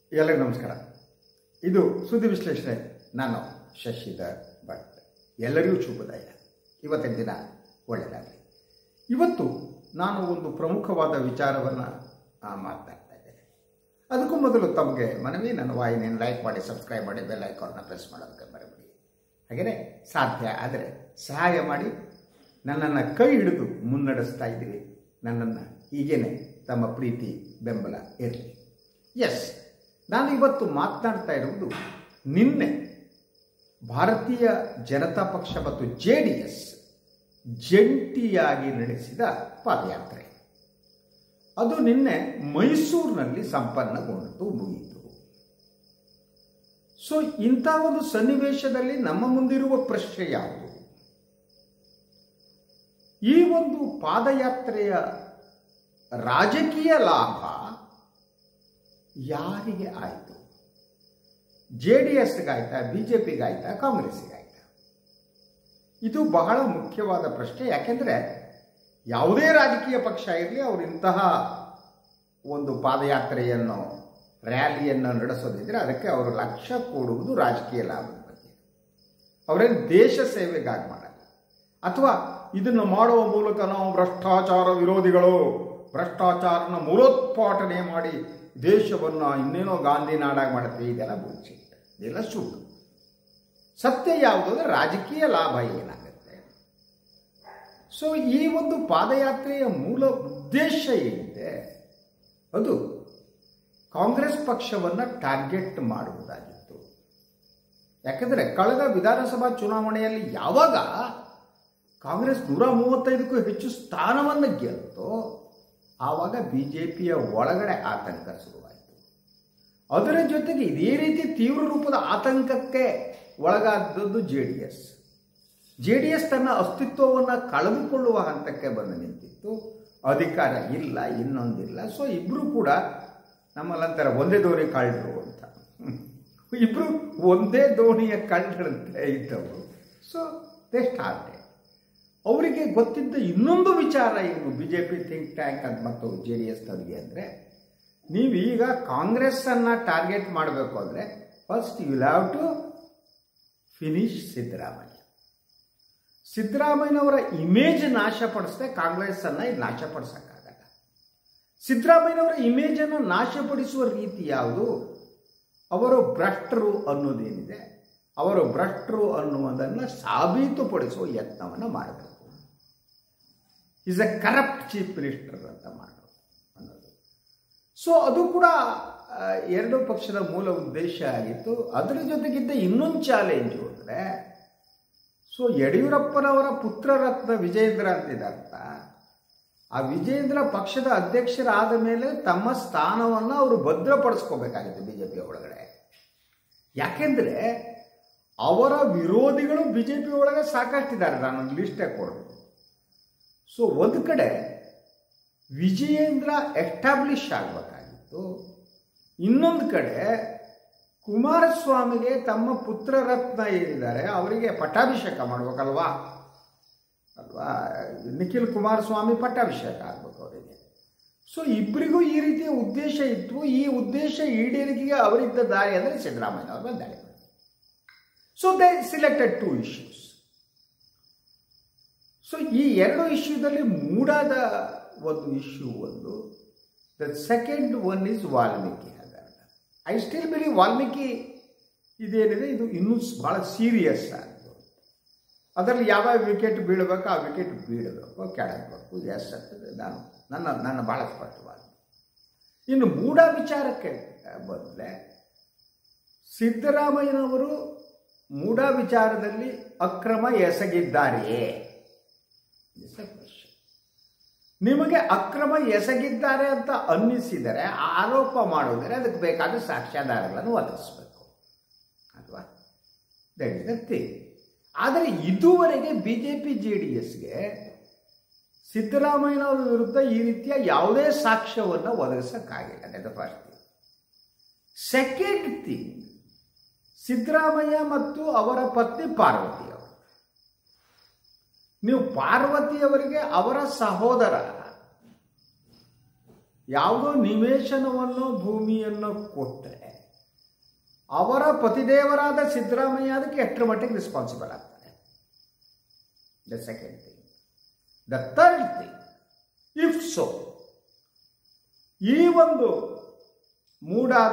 ಎಲ್ಲರಿಗೂ ನಮಸ್ಕಾರ. ಇದು ಸುದ್ದಿ ವಿಶ್ಲೇಷಣೆ. ನಾನು ಶಶಿಧರ್ ಭಟ್. ಎಲ್ಲರಿಗೂ ಶುಭೋದಯ. ಇವತ್ತಿನ ದಿನ ಒಳ್ಳೆಯದಾಗಲಿ. ಇವತ್ತು ನಾನು ಒಂದು ಪ್ರಮುಖವಾದ ವಿಚಾರವನ್ನು ಮಾತನಾಡ್ತಾ ಇದ್ದೇನೆ. ಅದಕ್ಕೂ ಮೊದಲು ತಮಗೆ ಮನವಿ, ನನ್ನ ವಾಹಿನಿಯನ್ನು ಲೈಕ್ ಮಾಡಿ, ಸಬ್ಸ್ಕ್ರೈಬ್ ಮಾಡಿ, ಬೆಲ್ ಐಕಾನ್ನ ಪ್ರೆಸ್ ಮಾಡೋದಕ್ಕೆ ಮರೆಯಬೇಡಿ. ಹಾಗೆಯೇ ಸಾಧ್ಯ ಆದರೆ ಸಹಾಯ ಮಾಡಿ. ನನ್ನನ್ನು ಕೈ ಹಿಡಿದು ಮುನ್ನಡೆಸ್ತಾ ಇದ್ದೀವಿ. ನನ್ನನ್ನು ಹೀಗೇನೆ ತಮ್ಮ ಪ್ರೀತಿ ಬೆಂಬಲ ಇರಲಿ. ಎಸ್, ನಾನು ಇವತ್ತು ಮಾತನಾಡ್ತಾ ಇರುವುದು ನಿನ್ನೆ ಭಾರತೀಯ ಜನತಾ ಪಕ್ಷ ಮತ್ತು JDS ಜಂಟಿಯಾಗಿ ನಡೆಸಿದ ಪಾದಯಾತ್ರೆ. ಅದು ನಿನ್ನೆ ಮೈಸೂರಿನಲ್ಲಿ ಸಂಪನ್ನಗೊಂಡು ಮುಗಿಯಿತು. ಸೊ ಇಂಥ ಒಂದು ಸನ್ನಿವೇಶದಲ್ಲಿ ನಮ್ಮ ಮುಂದಿರುವ ಪ್ರಶ್ನೆ ಯಾವುದು? ಈ ಒಂದು ಪಾದಯಾತ್ರೆಯ ರಾಜಕೀಯ ಲಾಭ ಯಾರಿಗೆ ಆಯಿತು? JDSಗಾಯ್ತಾ, BJPಗಾಯ್ತಾ, ಕಾಂಗ್ರೆಸ್ಗಾಯ್ತಾ? ಇದು ಬಹಳ ಮುಖ್ಯವಾದ ಪ್ರಶ್ನೆ. ಯಾಕೆಂದರೆ ಯಾವುದೇ ರಾಜಕೀಯ ಪಕ್ಷ ಇರಲಿ, ಅವರು ಇಂತಹ ಒಂದು ಪಾದಯಾತ್ರೆಯನ್ನು, ರ್ಯಾಲಿಯನ್ನು ನಡೆಸೋದಿದ್ರೆ ಅದಕ್ಕೆ ಅವರು ಲಕ್ಷ್ಯ ಕೊಡುವುದು ರಾಜಕೀಯ ಲಾಭದ ಬಗ್ಗೆ. ಅವರೇನು ದೇಶ ಸೇವೆಗಾಗಿ ಮಾಡಲ್ಲ. ಅಥವಾ ಇದನ್ನು ಮಾಡುವ ಮೂಲಕ ನಾವು ಭ್ರಷ್ಟಾಚಾರ ವಿರೋಧಿಗಳು, ಭ್ರಷ್ಟಾಚಾರನ ಮೂಲೋತ್ಪಾಟನೆ ಮಾಡಿ ದೇಶವನ್ನು ಇನ್ನೇನೋ ಗಾಂಧಿ ನಾಡಾಗಿ ಮಾಡ್ತೀವಿ, ಇದೆಲ್ಲ ಬುಲ್ಶಿಟ್, ಇದೆಲ್ಲ ಸುಳ್ಳು. ಸತ್ಯ ಯಾವುದು ಅಂದರೆ ರಾಜಕೀಯ ಲಾಭ ಏನಾಗುತ್ತೆ. ಸೊ ಈ ಒಂದು ಪಾದಯಾತ್ರೆಯ ಮೂಲ ಉದ್ದೇಶ ಏನಿದೆ, ಅದು ಕಾಂಗ್ರೆಸ್ ಪಕ್ಷವನ್ನು ಟಾರ್ಗೆಟ್ ಮಾಡುವುದಾಗಿತ್ತು. ಯಾಕೆಂದರೆ ಕಳೆದ ವಿಧಾನಸಭಾ ಚುನಾವಣೆಯಲ್ಲಿ ಯಾವಾಗ ಕಾಂಗ್ರೆಸ್ 135ಕ್ಕೂ ಹೆಚ್ಚು ಸ್ಥಾನವನ್ನು ಗೆಲ್ತೋ ಆವಾಗ BJPಯ ಒಳಗಡೆ ಆತಂಕ ಶುರುವಾಯಿತು. ಅದರ ಜೊತೆಗೆ ಇದೇ ರೀತಿ ತೀವ್ರ ರೂಪದ ಆತಂಕಕ್ಕೆ ಒಳಗಾದದ್ದು JDS ತನ್ನ ಅಸ್ತಿತ್ವವನ್ನು ಕಳೆದುಕೊಳ್ಳುವ ಹಂತಕ್ಕೆ ಬಂದು ನಿಂತಿತ್ತು. ಅಧಿಕಾರ ಇಲ್ಲ, ಇನ್ನೊಂದಿಲ್ಲ. ಸೊ ಇಬ್ಬರು ಕೂಡ ನಮ್ಮಲ್ಲಂತಾರೆ ಒಂದೇ ದೋಣಿ ಕಳ್ಳರು ಅಂತ. ಇಬ್ಬರು ಒಂದೇ ದೋಣಿಯ ಕಳ್ಳರಂತೆ ಇದ್ದವರು. So they started. ಅವರಿಗೆ ಗೊತ್ತಿದ್ದ ಇನ್ನೊಂದು ವಿಚಾರ ಏನು BJP ಥಿಂಕ್ ಟ್ಯಾಂಕ್ ಅಂತ ಮತ್ತು JDSನವರಿಗೆ ಅಂದರೆ, ನೀವೀಗ ಕಾಂಗ್ರೆಸ್ಸನ್ನು ಟಾರ್ಗೆಟ್ ಮಾಡಬೇಕು ಅಂದರೆ first you have to finish ಸಿದ್ದರಾಮಯ್ಯನವರ ಇಮೇಜ್ ನಾಶಪಡಿಸದೆ ಕಾಂಗ್ರೆಸ್ಸನ್ನು ಇದು ನಾಶಪಡಿಸೋಕ್ಕಾಗಲ್ಲ. ಸಿದ್ದರಾಮಯ್ಯನವರ ಇಮೇಜನ್ನು ನಾಶಪಡಿಸುವ ರೀತಿ ಯಾವುದು? ಅವರು ಭ್ರಷ್ಟರು ಅನ್ನೋದೇನಿದೆ, ಅವರು ಭ್ರಷ್ಟರು ಅನ್ನುವುದನ್ನು ಸಾಬೀತುಪಡಿಸುವ ಯತ್ನವನ್ನು ಮಾಡಬೇಕು. Is a corrupt chief minister ಅಂತ ಮಾಡೋದು ಅನ್ನೋದು. ಸೊ ಅದು ಕೂಡ ಎರಡು ಪಕ್ಷದ ಮೂಲ ಉದ್ದೇಶ ಆಗಿತ್ತು. ಅದರ ಜೊತೆಗಿದ್ದ ಇನ್ನೊಂದು ಚಾಲೆಂಜು ಅಂದರೆ, ಸೊ ಯಡಿಯೂರಪ್ಪನವರ ಪುತ್ರರತ್ನ ವಿಜಯೇಂದ್ರ ಅಂತಿದ್ದಾರಲ್ಲ, ಆ ವಿಜಯೇಂದ್ರ ಪಕ್ಷದ ಅಧ್ಯಕ್ಷರಾದ ಮೇಲೆ ತಮ್ಮ ಸ್ಥಾನವನ್ನು ಅವರು ಭದ್ರಪಡಿಸ್ಕೋಬೇಕಾಗಿತ್ತು BJP ಒಳಗಡೆ. ಯಾಕೆಂದರೆ ಅವರ ವಿರೋಧಿಗಳು BJP ಒಳಗೆ ಸಾಕಷ್ಟಿದ್ದಾರೆ. ನಾನೊಂದು ಲಿಸ್ಟೇ ಕೊಡೋದು. ಸೊ ಒಂದು ಕಡೆ ವಿಜಯೇಂದ್ರ ಎಸ್ಟಾಬ್ಲಿಷ್ ಆಗಬೇಕಾಗಿತ್ತು, ಇನ್ನೊಂದು ಕಡೆ ಕುಮಾರಸ್ವಾಮಿಗೆ ತಮ್ಮ ಪುತ್ರರತ್ನ ಏನಿದ್ದಾರೆ ಅವರಿಗೆ ಪಟ್ಟಾಭಿಷೇಕ ಮಾಡಬೇಕಲ್ವಾ ಅಲ್ವಾ? ನಿಖಿಲ್ ಕುಮಾರಸ್ವಾಮಿ ಪಟ್ಟಾಭಿಷೇಕ ಆಗಬೇಕು ಅವರಿಗೆ. ಸೊ ಇಬ್ಬರಿಗೂ ಈ ರೀತಿಯ ಉದ್ದೇಶ ಇತ್ತು. ಈ ಉದ್ದೇಶ ಈಡೇರಿಕೆಗೆ ಅವರಿದ್ದ ದಾರಿ ಅಂದರೆ ಸಿದ್ದರಾಮಯ್ಯನವರು ಬಂದಾರೆ. So they selected 2 issues. So ಈ ಎರಡು ಇಶ್ಯೂದಲ್ಲಿ ಮೂಡಾದ ಒಂದು ಇಶ್ಯೂ ಒಂದು. The second one is Valmiki ಹಗರಣ. ಐ ಸ್ಟಿಲ್ ಬಿಲೀವ್ ವಾಲ್ಮೀಕಿ ಇದೇನಿದೆ ಇದು ಇನ್ನೂ ಬಹಳ ಸೀರಿಯಸ್ ಆಯಿತು. ಅದರಲ್ಲಿ ಯಾವ ವಿಕೆಟ್ ಬೀಳಬೇಕು ಆ ವಿಕೆಟ್ ಬೀಳಬೇಕು, ಕೆಳಗಬೇಕು. ಎಸ್ ಆಗ್ತದೆ. ನನ್ನ ಭಾಳ ಸ್ಪಷ್ಟವಾದ. ಇನ್ನು ಮೂಡ ವಿಚಾರಕ್ಕೆ ಬಂದರೆ, ಸಿದ್ದರಾಮಯ್ಯನವರು ಮೂಡ ವಿಚಾರದಲ್ಲಿ ಅಕ್ರಮ ಎಸಗಿದ್ದಾರೆಯೇ? ನಿಮಗೆ ಅಕ್ರಮ ಎಸಗಿದ್ದಾರೆ ಅಂತ ಅನ್ನಿಸಿದರೆ ಆರೋಪ ಮಾಡುವುದರೆ ಅದಕ್ಕೆ ಬೇಕಾದ ಸಾಕ್ಷ್ಯಾಧಾರಗಳನ್ನು ಒದಗಿಸಬೇಕು ಅಲ್ವಾ? That is the thing. ಆದರೆ ಇದುವರೆಗೆ BJP JDSಗೆ ಸಿದ್ದರಾಮಯ್ಯನವರ ವಿರುದ್ಧ ಈ ರೀತಿಯ ಯಾವುದೇ ಸಾಕ್ಷ್ಯವನ್ನು ಒದಗಿಸೋಕ್ಕಾಗಿಲ್ಲ. That first thing. Second thing, Siddaramaiah ಮತ್ತು ಅವರ ಪತ್ನಿ ಪಾರ್ವತಿ, ನೀವು ಪಾರ್ವತಿಯವರಿಗೆ ಅವರ ಸಹೋದರ ಯಾವುದೋ ನಿವೇಶನವನ್ನು ಭೂಮಿಯನ್ನು ಕೊಟ್ಟರೆ ಅವರ ಪತಿದೇವರಾದ ಸಿದ್ದರಾಮಯ್ಯ ಅದಕ್ಕೆ ಎಷ್ಟರ ಮಟ್ಟಿಗೆ ರೆಸ್ಪಾನ್ಸಿಬಲ್ ಆಗ್ತಾರೆ. The second thing. The third thing, if so, ಈ ಒಂದು ಮೂಡಾದ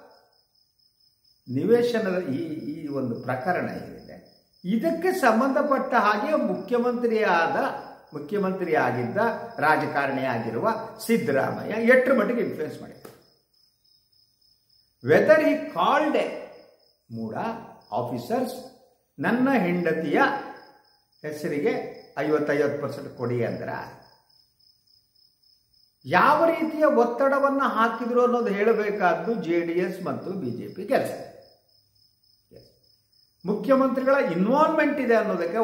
ನಿವೇಶನದ ಈ ಒಂದು ಪ್ರಕರಣ ಏನಿದೆ, ಇದಕ್ಕೆ ಸಂಬಂಧಪಟ್ಟ ಹಾಗೆ ಮುಖ್ಯಮಂತ್ರಿ ಆಗಿದ್ದ ರಾಜಕಾರಣಿ ಆಗಿರುವ ಸಿದ್ದರಾಮಯ್ಯ ಎಷ್ಟರ ಮಟ್ಟಿಗೆ ಇನ್ಫ್ಲೂಯೆನ್ಸ್ ಮಾಡಿದ್ದಾರೆ. Whether he called a MUDA officers, ನನ್ನ ಹೆಂಡತಿಯ ಹೆಸರಿಗೆ 50% ಕೊಡಿ ಅಂದ್ರ ಯಾವ ರೀತಿಯ ಒತ್ತಡವನ್ನು ಹಾಕಿದ್ರು ಅನ್ನೋದು ಹೇಳಬೇಕಾದ್ದು JDS ಮತ್ತು BJP ಕೆಲಸ. ಮುಖ್ಯಮಂತ್ರಿಗಳ ಇನ್ವಾಲ್ವ್ಮೆಂಟ್ ಇದೆ ಅನ್ನೋದಕ್ಕೆ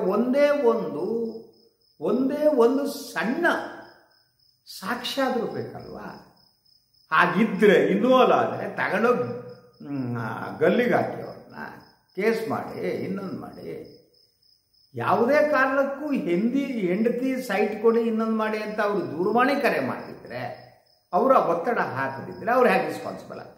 ಒಂದೇ ಒಂದು ಸಣ್ಣ ಸಾಕ್ಷ್ಯ ಆದರೂ ಬೇಕಲ್ವಾ? ಹಾಗಿದ್ರೆ ಇನ್ವಾಲ್ವ್ ಆದರೆ ತಗೊಂಡೋಗಿ ಗಲ್ಲಿಗೆ ಹಾಕಿ ಅವ್ರನ್ನ ಕೇಸ್ ಮಾಡಿ, ಇನ್ನೊಂದು ಮಾಡಿ, ಯಾವುದೇ ಕಾರಣಕ್ಕೂ ಹೆಂಡತಿ ಸೈಟ್ ಕೊಡಿ, ಇನ್ನೊಂದು ಮಾಡಿ ಅಂತ ಅವರು ದೂರವಾಣಿ ಕರೆ ಮಾಡ್ತಿದ್ರೆ, ಅವರ ಒತ್ತಡ ಹಾಕದಿದ್ರೆ ಅವ್ರು ಹೇಗೆ ರೆಸ್ಪಾನ್ಸಿಬಲ್ ಆಗ್ತಾರೆ?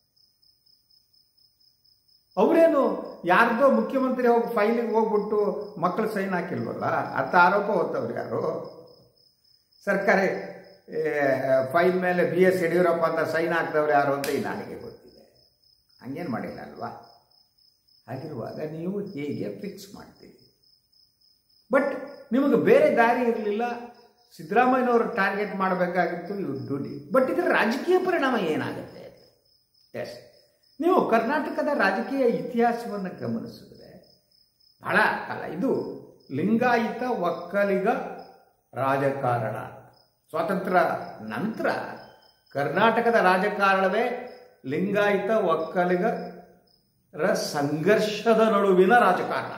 ಅವರೇನು ಯಾರ್ದೋ ಮುಖ್ಯಮಂತ್ರಿ ಹೋಗಿ ಫೈಲಿಗೆ ಹೋಗ್ಬಿಟ್ಟು ಮಕ್ಕಳು ಸೈನ್ ಹಾಕಿಲ್ವಲ್ಲ ಅಂತ ಆರೋಪ ಹೊತ್ತವ್ರು ಯಾರು? ಸರ್ಕಾರಿ ಫೈಲ್ ಮೇಲೆ BS ಯಡಿಯೂರಪ್ಪ ಅಂತ ಸೈನ್ ಹಾಕ್ದವ್ರು ಯಾರು ಅಂತ ನನಗೆ ಗೊತ್ತಿದೆ. ಹಂಗೇನು ಮಾಡಿಲ್ಲ ಅಲ್ವಾ? ಹಾಗಿರುವಾಗ ನೀವು ಹೇಗೆ ಫಿಕ್ಸ್ ಮಾಡ್ತೀರಿ? ಬಟ್ ನಿಮಗೆ ಬೇರೆ ದಾರಿ ಇರಲಿಲ್ಲ, ಸಿದ್ದರಾಮಯ್ಯನವರು ಟಾರ್ಗೆಟ್ ಮಾಡಬೇಕಾಗಿತ್ತು, ಯು ಡು ಇಟ್. ಬಟ್ ಇದರ ರಾಜಕೀಯ ಪರಿಣಾಮ ಏನಾಗುತ್ತೆ? ಎಸ್, ನೀವು ಕರ್ನಾಟಕದ ರಾಜಕೀಯ ಇತಿಹಾಸವನ್ನು ಗಮನಿಸಿದ್ರೆ ಬಹಳ ಕಾಲ ಇದು ಲಿಂಗಾಯತ ಒಕ್ಕಲಿಗ ರಾಜಕಾರಣ. ಸ್ವಾತಂತ್ರ್ಯ ನಂತರ ಕರ್ನಾಟಕದ ರಾಜಕಾರಣವೇ ಲಿಂಗಾಯತ ಒಕ್ಕಲಿಗರ ಸಂಘರ್ಷದ ನಡುವಿನ ರಾಜಕಾರಣ.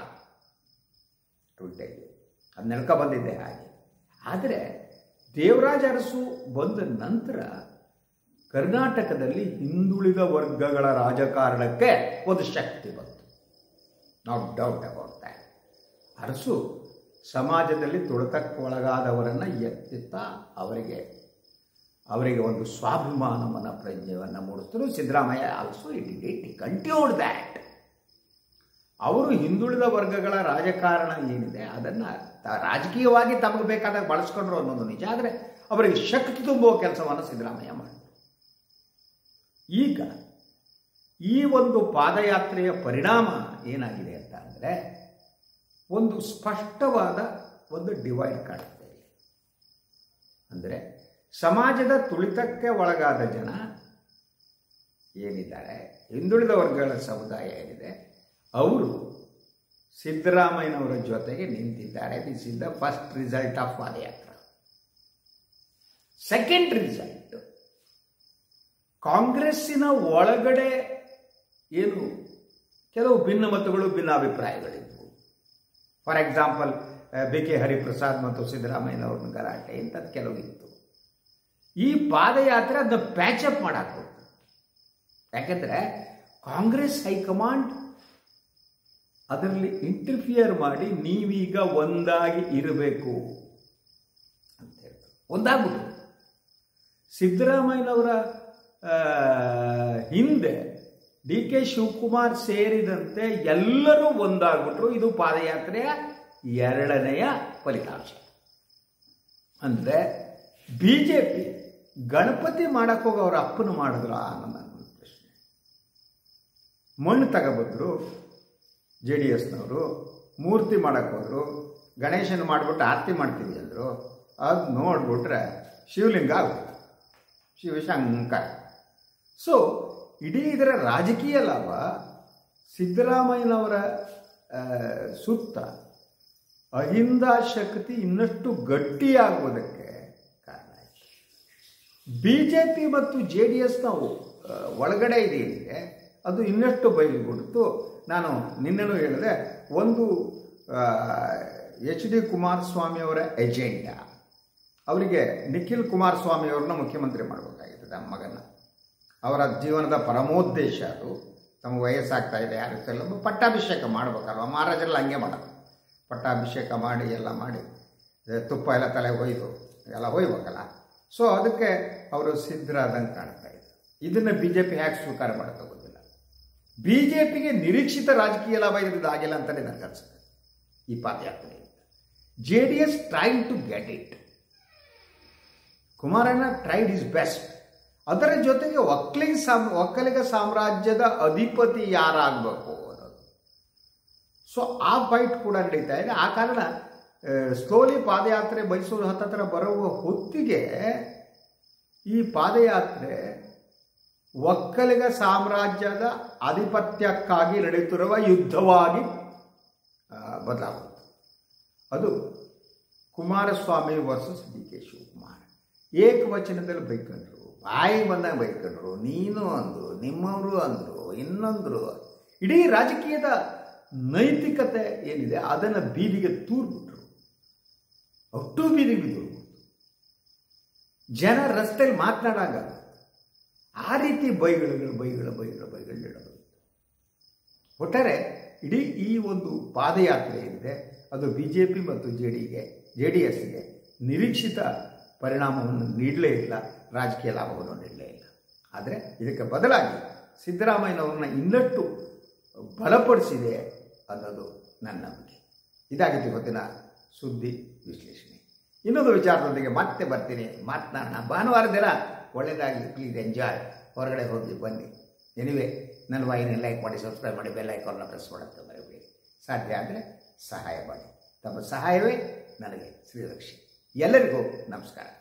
ಅದು ನೆನಕ ಬಂದಿದೆ ಹಾಗೆ. ಆದರೆ ದೇವರಾಜ ಅರಸು ಬಂದ ನಂತರ ಕರ್ನಾಟಕದಲ್ಲಿ ಹಿಂದುಳಿದ ವರ್ಗಗಳ ರಾಜಕಾರಣಕ್ಕೆ ಒಂದು ಶಕ್ತಿ ಬಂತು. Not doubt about that. Arasu ಸಮಾಜದಲ್ಲಿ ತುಳಿತಕ್ಕೊಳಗಾದವರನ್ನು ಎತ್ತಿತ್ತಾ ಅವರಿಗೆ ಒಂದು ಸ್ವಾಭಿಮಾನವನ್ನ ಪ್ರಜ್ಞೆಯನ್ನು ಮೂಡಿಸಿದ್ರು. Siddaramaiah also it continued that. ಅವರು ಹಿಂದುಳಿದ ವರ್ಗಗಳ ರಾಜಕಾರಣ ಏನಿದೆ ಅದನ್ನು ರಾಜಕೀಯವಾಗಿ ತಮಗೆ ಬೇಕಾದಾಗ ಬಳಸ್ಕೊಂಡ್ರು ಅನ್ನೋದು ನಿಜ. ಆದರೆ ಅವರಿಗೆ ಶಕ್ತಿ ತುಂಬುವ ಕೆಲಸವನ್ನು ಸಿದ್ದರಾಮಯ್ಯ ಮಾಡಿದರು. ಈಗ ಈ ಒಂದು ಪಾದಯಾತ್ರೆಯ ಪರಿಣಾಮ ಏನಾಗಿದೆ ಅಂತ ಅಂದರೆ ಒಂದು ಸ್ಪಷ್ಟವಾದ ಒಂದು ಡಿವೈಡ್ ಕಾಣುತ್ತೆ. ಅಂದರೆ ಸಮಾಜದ ತುಳಿತಕ್ಕೆ ಒಳಗಾದ ಜನ ಏನಿದ್ದಾರೆ, ಹಿಂದುಳಿದ ವರ್ಗಗಳ ಸಮುದಾಯ ಏನಿದೆ, ಅವರು ಸಿದ್ದರಾಮಯ್ಯನವರ ಜೊತೆಗೆ ನಿಂತಿದ್ದಾರೆ. This is the first result of padayatra. Second result, ಕಾಂಗ್ರೆಸ್ಸಿನ ಒಳಗಡೆ ಏನು ಕೆಲವು ಭಿನ್ನಮತಗಳು, ಭಿನ್ನಾಭಿಪ್ರಾಯಗಳಿದ್ವು. ಫಾರ್ ಎಕ್ಸಾಂಪಲ್ BK ಹರಿಪ್ರಸಾದ್ ಮತ್ತು ಸಿದ್ದರಾಮಯ್ಯನವ್ರನ್ನ ಗಲಾಟೆ ಇಂಥದ್ದು ಕೆಲವಿತ್ತು. ಈ ಪಾದಯಾತ್ರೆ ಅದನ್ನ ಪ್ಯಾಚಪ್ ಮಾಡಾಕ, ಯಾಕೆಂದ್ರೆ ಕಾಂಗ್ರೆಸ್ ಹೈಕಮಾಂಡ್ ಅದರಲ್ಲಿ ಇಂಟರ್ಫಿಯರ್ ಮಾಡಿ ನೀವೀಗ ಒಂದಾಗಿ ಇರಬೇಕು ಅಂತ ಹೇಳ್ತಾರೆ. ಒಂದಾಗ್ಬಿಟ್ಟು ಸಿದ್ದರಾಮಯ್ಯನವರ ಹಿಂದೆ DK ಶಿವಕುಮಾರ್ ಸೇರಿದಂತೆ ಎಲ್ಲರೂ ಒಂದಾಗ್ಬಿಟ್ರು. ಇದು ಪಾದಯಾತ್ರೆಯ ಎರಡನೆಯ ಫಲಿತಾಂಶ. ಅಂದರೆ BJP ಗಣಪತಿ ಮಾಡಕ್ಕೆ ಹೋಗಿ ಅವ್ರ ಅಪ್ಪನ ಮಾಡಿದ್ರ ಅನ್ನೋ ನನ್ನ ಪ್ರಶ್ನೆ. ಮಣ್ಣು ತಗೋಬಂದ್ರು JDSನವರು, ಮೂರ್ತಿ ಮಾಡಕ್ಕೆ ಹೋದ್ರು, ಗಣೇಶನ ಮಾಡಿಬಿಟ್ಟು ಆರತಿ ಮಾಡ್ತೀವಿ ಅಂದರು. ಅದು ನೋಡ್ಬಿಟ್ರೆ ಶಿವಲಿಂಗ ಆಗುತ್ತೆ, ಶಿವಶಂಕರ. ಸೊ ಇಡೀ ಇದರ ರಾಜಕೀಯ ಲಾಭ ಸಿದ್ದರಾಮಯ್ಯನವರ ಸುತ್ತ ಅಹಿಂದ ಶಕ್ತಿ ಇನ್ನಷ್ಟು ಗಟ್ಟಿಯಾಗುವುದಕ್ಕೆ ಕಾರಣ ಆಯಿತು. BJP ಮತ್ತು JDSನ ಒಳಗಡೆ ಇದೆಯೇನಿದೆ ಅದು ಇನ್ನಷ್ಟು ಬಯಲುಗೊಡ್ತು. ನಾನು ನಿನ್ನೆನೂ ಹೇಳಿದೆ, ಒಂದು HD ಕುಮಾರಸ್ವಾಮಿಯವರ ಎಜೆಂಡಾ, ಅವರಿಗೆ ನಿಖಿಲ್ ಕುಮಾರಸ್ವಾಮಿಯವ್ರನ್ನ ಮುಖ್ಯಮಂತ್ರಿ ಮಾಡಬೇಕಾಗಿದೆ ನಮ್ಮ ಮಗನ. ಅವರ ಜೀವನದ ಪರಮೋದ್ದೇಶ ಅದು. ತಮಗೆ ವಯಸ್ಸಾಗ್ತಾ ಇದೆ, ಯಾರು ಎಲ್ಲ ಪಟ್ಟಾಭಿಷೇಕ ಮಾಡಬೇಕಲ್ವ, ಮಹಾರಾಜರೆಲ್ಲ ಹಂಗೆ ಮಾಡೋದು. ಪಟ್ಟಾಭಿಷೇಕ ಮಾಡಿ ಎಲ್ಲ ಮಾಡಿ ತುಪ್ಪ ಎಲ್ಲ ತಲೆಗೆ ಒಯ್ದು ಎಲ್ಲ ಒಯ್ಬೇಕಲ್ಲ. ಸೊ ಅದಕ್ಕೆ ಅವರು ಸಿದ್ಧರಾದಂಗೆ ಕಾಣ್ತಾ ಇದ್ದಾರೆ. ಇದನ್ನು BJP ಹ್ಯಾಕ್ ಸ್ವೀಕಾರ ಮಾಡೋಕ್ಕೆ ಗೊತ್ತಿಲ್ಲ. BJPಗೆ ನಿರೀಕ್ಷಿತ ರಾಜಕೀಯ ಲಾಭ ಇದರಿಂದ ಆಗಿಲ್ಲ ಅಂತಲೇ ನನಗನ್ಸುತ್ತೆ ಈ ಪಾದಯಾತ್ರೆಯಿಂದ. JDS trying to get it. Kumaranna tried his best. ಅದರ ಜೊತೆಗೆ ಒಕ್ಕಲಿಗ ಸಾಮ್ರಾಜ್ಯದ ಅಧಿಪತಿ ಯಾರಾಗಬೇಕು ಅನ್ನೋದು. ಸೊ ಆ ಫೈಟ್ ಕೂಡ ನಡೀತಾ ಇದೆ. ಆ ಕಾರಣ ಸ್ಲೋಲಿ ಪಾದಯಾತ್ರೆ ಮೈಸೂರು ಹತ್ತಿರ ಬರುವ ಹೊತ್ತಿಗೆ ಈ ಪಾದಯಾತ್ರೆ ಒಕ್ಕಲಿಗ ಸಾಮ್ರಾಜ್ಯದ ಆಧಿಪತ್ಯಕ್ಕಾಗಿ ನಡೆಯುತ್ತಿರುವ ಯುದ್ಧವಾಗಿ ಬದಲಾಗುತ್ತೆ. ಅದು ಕುಮಾರಸ್ವಾಮಿ ವರ್ಸಸ್ DK ಶಿವಕುಮಾರ್. ಏಕವಚನದಲ್ಲಿ ಬೈಕೊಂಡ್ರು, ಬಾಯಿ ಬಂದಾಗ ಬೈಕೊಂಡ್ರು, ನೀನು ಅಂದರು, ನಿಮ್ಮವರು ಅಂದರು, ಇನ್ನೊಂದರು. ಇಡೀ ರಾಜಕೀಯದ ನೈತಿಕತೆ ಏನಿದೆ ಅದನ್ನು ಬೀದಿಗೆ ತೂರ್ಬಿಟ್ರು. ಅಷ್ಟು ಬೀದಿಗೆ ಬಿದ್ದರು. ಜನ ರಸ್ತೆಯಲ್ಲಿ ಮಾತನಾಡಾಗ ಆ ರೀತಿ ಬೈಗಳು ನೀಡಬಹುದು. ಒಟ್ಟಾರೆ ಇಡೀ ಈ ಒಂದು ಪಾದಯಾತ್ರೆ ಏನಿದೆ ಅದು BJP ಮತ್ತು JDSಗೆ ನಿರೀಕ್ಷಿತ ಪರಿಣಾಮವನ್ನು ನೀಡಲೇ ಇಲ್ಲ, ರಾಜಕೀಯ ಲಾಭವನ್ನು ನೀಡಲೇ ಇಲ್ಲ. ಆದರೆ ಇದಕ್ಕೆ ಬದಲಾಗಿ ಸಿದ್ದರಾಮಯ್ಯನವ್ರನ್ನ ಇನ್ನಷ್ಟು ಬಲಪಡಿಸಿದೆ ಅನ್ನೋದು ನನ್ನ ನಂಬಿಕೆ. ಇದಾಗಿತ್ತು ಇವತ್ತಿನ ಸುದ್ದಿ ವಿಶ್ಲೇಷಣೆ. ಇನ್ನೊಂದು ವಿಚಾರದೊಂದಿಗೆ ಮತ್ತೆ ಬರ್ತೀನಿ, ಮಾತನಾಡೋಣ. ಭಾನುವಾರ ದಿನ ಒಳ್ಳೆಯದಾಗಲಿ. Please enjoy. ಹೊರಗಡೆ ಹೋಗಿ ಬನ್ನಿ. ಎನಿವೆ, ನನ್ನ ವಾಹಿನಿ ಲೈಕ್ ಮಾಡಿ, ಸಬ್ಸ್ಕ್ರೈಬ್ ಮಾಡಿ, ಬೆಲ್ ಐಕಾನ್ನ ಪ್ರೆಸ್ ಮಾಡೋಕ್ಕೆ ಮರೆಯಬೇಡಿ. ಸಾಧ್ಯ ಆದರೆ ಸಹಾಯ ಮಾಡಿ. ತಮ್ಮ ಸಹಾಯವೇ ನನಗೆ ಶ್ರೀರಕ್ಷೆ. ಎಲ್ಲರಿಗೂ ನಮಸ್ಕಾರ.